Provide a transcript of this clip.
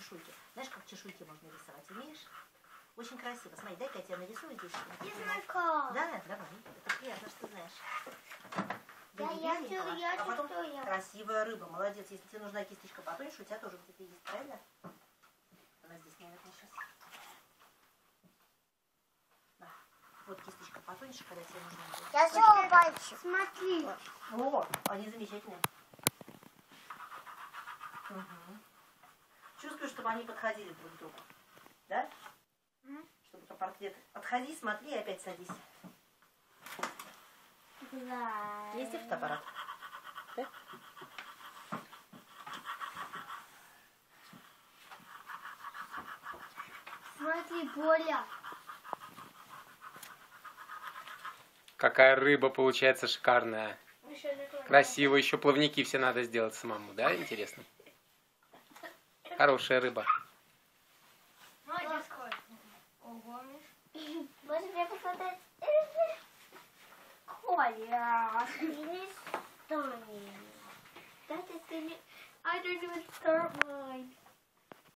чешуйки. Знаешь, как чешуйки можно рисовать? Умеешь? Очень красиво. Смотри, дай-ка я тебя нарисую здесь. Да, давай. Это приятно, что знаешь. А потом красивая рыба. Молодец. Если тебе нужна кисточка потоньше, у тебя тоже где-то есть, правильно? Она здесь, наверное, сейчас. Да. Вот кисточка потоньше, когда тебе нужна будет. Я сделала пальчик. Смотри. О, они замечательные. Угу. Чувствую, чтобы они подходили друг к другу. Да? Чтобы портрет... Отходи, смотри и опять садись. Да. Есть и фотоаппарат? Да? Смотри, Поля. Какая рыба получается шикарная. Красиво. Еще плавники все надо сделать самому, да? Интересно. Хорошая рыба. Молодец, Коль. Ого, Миш. Можно мне посмотреть? Коля. Или что? That is the... I don't even start one.